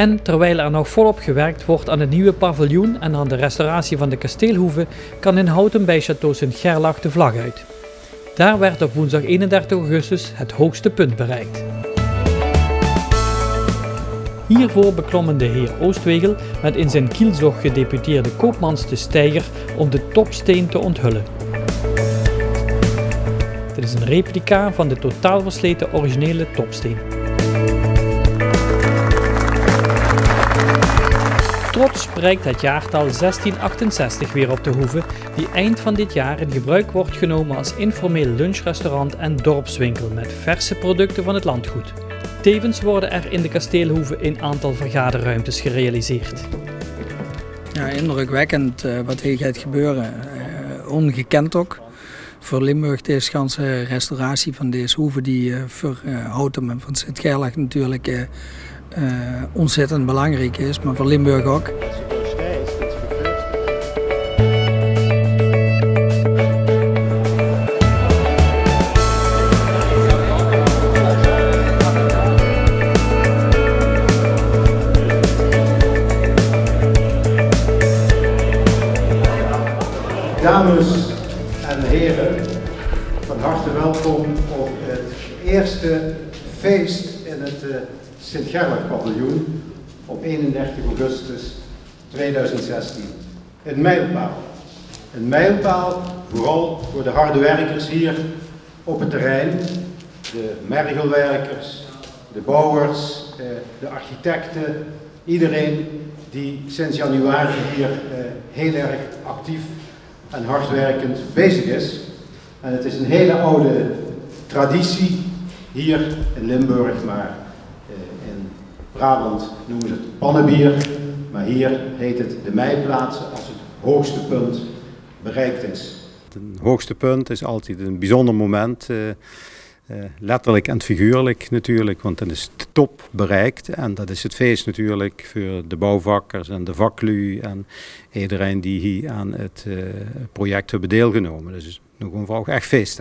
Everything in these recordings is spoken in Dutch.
En terwijl er nog volop gewerkt wordt aan het nieuwe paviljoen en aan de restauratie van de kasteelhoeve, kan in Houten bij Château Sint-Gerlach de vlag uit. Daar werd op woensdag 31 augustus het hoogste punt bereikt. Hiervoor beklommen de heer Oostwegel met in zijn kielzog gedeputeerde koopmans de steiger om de topsteen te onthullen. Dit is een replica van de totaal versleten originele topsteen. Trots prijkt het jaartal 1668 weer op de hoeve, die eind van dit jaar in gebruik wordt genomen als informeel lunchrestaurant en dorpswinkel met verse producten van het landgoed. Tevens worden er in de kasteelhoeve een aantal vergaderruimtes gerealiseerd. Ja, indrukwekkend wat hier gaat gebeuren. Ongekend ook. Voor Limburg deze ganse restauratie van deze hoeve die voor Houten en van Sint-Gerlach natuurlijk ontzettend belangrijk is, maar voor Limburg ook. Dames en heren, van harte welkom op het eerste feest in het Sint-Gerlach paviljoen op 31 augustus 2016. Een mijlpaal. Een mijlpaal vooral voor de harde werkers hier op het terrein. De mergelwerkers, de bouwers, de architecten. Iedereen die sinds januari hier heel erg actief en hardwerkend bezig is. En het is een hele oude traditie hier in Limburg, maar in Brabant noemen ze het pannenbier, maar hier heet het de meiplaatsen als het hoogste punt bereikt is. Het hoogste punt is altijd een bijzonder moment, letterlijk en figuurlijk natuurlijk, want dan is de top bereikt en dat is het feest natuurlijk voor de bouwvakkers en de vaklui en iedereen die hier aan het project hebben deelgenomen. Dus nog een echt feest. Hè?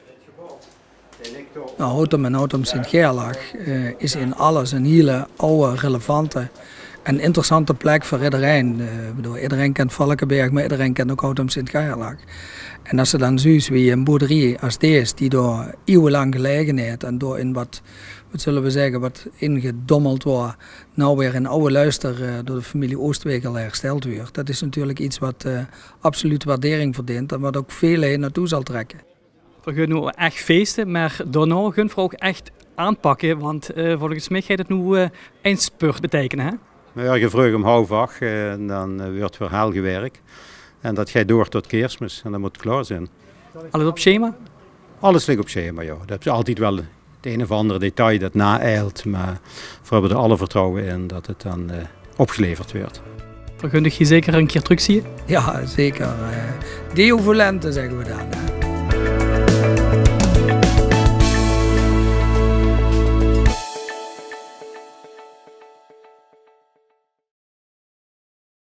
Nou, Houten en Houten Sint-Gerlach is in alles een hele oude, relevante en interessante plek voor iedereen. Iedereen kent Valkenberg, maar iedereen kent ook Houten Sint-Gerlach. En als ze dan zien wie een boerderie als deze, die door eeuwenlang gelegen heeft en door in wat zullen we zeggen, wat ingedommeld wordt, nou weer in oude luister door de familie Oostwegel hersteld wordt. Dat is natuurlijk iets wat absoluut waardering verdient en wat ook velen naartoe zal trekken. We gaan nu echt feesten, maar daarna gaan we ook echt aanpakken, want volgens mij gaat het nu eindspurt betekenen, hè? Ja, je vroeg om 7:30 en dan wordt weer heel gewerkt. En dat gaat door tot Kerstmis en dan moet het klaar zijn. Alles op schema? Alles ligt op schema, ja. Dat is altijd wel het een of andere detail dat naeilt, maar we hebben er alle vertrouwen in dat het dan opgeleverd wordt. Vergundig je zeker een keer terug zien? Ja, zeker. Deo volente zeggen we dan.